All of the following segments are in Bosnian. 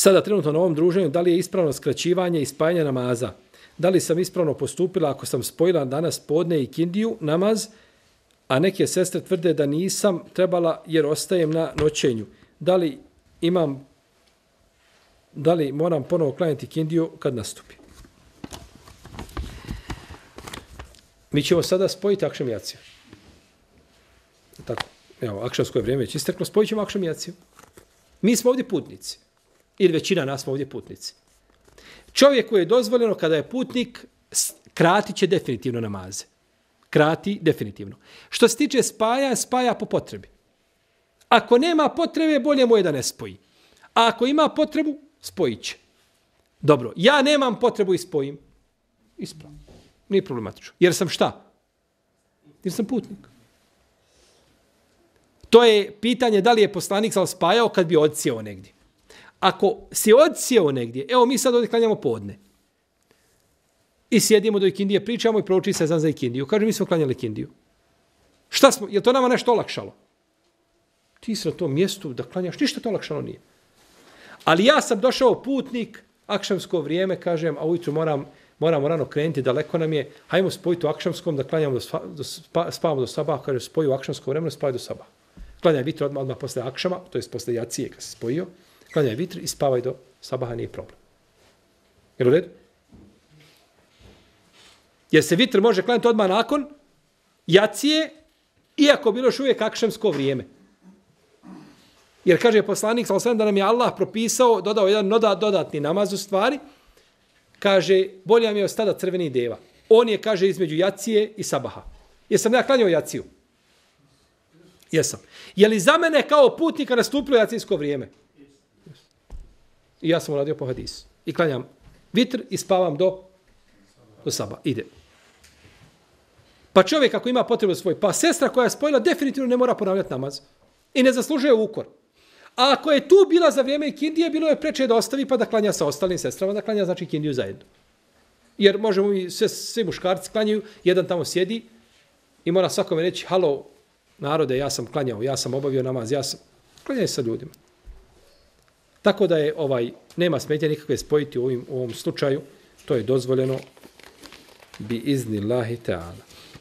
sada trenutno na ovom druženju, da li je ispravno skraćivanje i spajanje namaza? Da li sam ispravno postupila ako sam spojila danas podne i kindiju namaz, a neke sestre tvrde da nisam trebala jer ostajem na noćenju. Da li moram ponovo klanjati kindiju kad nastupi? Mi ćemo sada spojiti akšam i jaciju. Tako, evo, akšamsko je vrijeme već isteklo, spojit ćemo akšam i jaciju. Mi smo ovdje putnici. Ili većina nas smo ovdje putnici. Čovjeku je dozvoljeno kada je putnik, krati će definitivno namaze. Krati definitivno. Što se tiče spaja po potrebi. Ako nema potrebe, bolje mu je da ne spoji. A ako ima potrebu, spojit će. Dobro, ja nemam potrebu i spojim. Ispravno. Nije problematično. Jer sam šta? Jer sam putnik. To je pitanje da li je poslanik spajao kad bi odsjeo negdje. Ako si odsjeo negdje, evo mi sad ovdje klanjamo podne. I sjedimo do ikindije, pričamo i prouči se za ikindiju. Kaže, mi smo klanjali ikindiju. Šta smo? Je to nama nešto olakšalo? Ti si na tom mjestu da klanjaš, ništa to olakšalo nije. Ali ja sam došao putnik, akšamsko vrijeme, kažem, a ujutru moramo rano krenuti, daleko nam je, hajmo spojiti u akšamskom da klanjamo spavamo do sabaha, kaže, spoji u akšamsko vremenu, spavaj do sabaha. Klanjaj vitr odmah posle akšama, to je posle jacije kad se spojio, klanjaj vitr i spavaj do sabaha, nije problem. Jel u redu? Jer se vitr može klanjati odmah nakon jacije, iako bilo još uvijek akšamsko vrijeme. Jer kaže poslanik da nam je Allah propisao, dodao jedan dodatni namaz u stvari, kaže, bolje nam je od stada crvenih deva. On je, kaže, između jacije i sabaha. Jesam ja klanjao jaciju? Jesam. Je li za mene kao putnika nastupilo jacijsko vrijeme? I ja sam uradio po hadisu. I klanjam vitr i spavam do sabaha. Ide. Pa čovjek ako ima potrebu svoj, pa sestra koja je spojila definitivno ne mora ponavljati namaz. I ne zaslužuje ukor. A ako je tu bila za vrijeme ikindije, bilo je preče da ostavi pa da klanja sa ostalim sestrama, da klanja znači ikindiju zajedno. Jer možemo i svi muškarci klanjaju, jedan tamo sjedi i mora svakome reći, halo, narode, ja sam klanjao, ja sam obavio namaz, ja sam klanjao sa ljudima. Tako da je nema smetnje nikakve spojiti u ovom slučaju, to je dozvoljeno bi iznillahi ta'ala.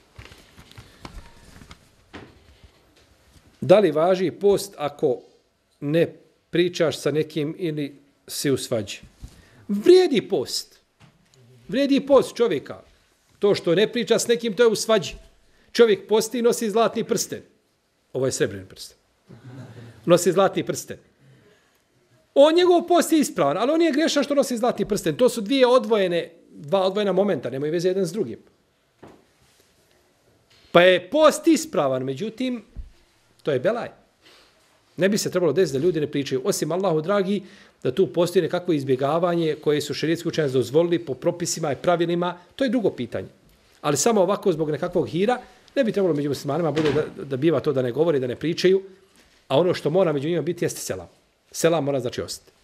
Da li važi post ako ne pričaš sa nekim ili si u svađi? Vrijedi post. Vrijedi post čovjeka. To što ne priča s nekim, to je u svađi. Čovjek posti i nosi zlatni prsten. Ovo je srebrni prsten. Nosi zlatni prsten. On njegov post je ispravan, ali on nije grešan što nosi zlatni prsten. To su dva odvojena momenta, nemaju veze jedan s drugim. Pa je post ispravan, međutim, to je belaj. Ne bi se trebalo desiti da ljudi ne pričaju. Osim Allahu dragi, da tu postoji nekakvo izbjegavanje koje su šerijetski učenjaci dozvolili po propisima i pravilima, to je drugo pitanje. Ali samo ovako zbog nekakvog hira, ne bi trebalo među muslimanima bude da biva to da ne govori, da ne pričaju, a ono što mora među njima biti jeste selam. Selam mora znači ostati.